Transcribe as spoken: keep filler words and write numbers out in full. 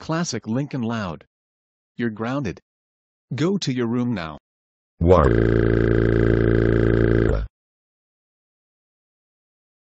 Classic Lincoln Loud. You're grounded. Go to your room now. What?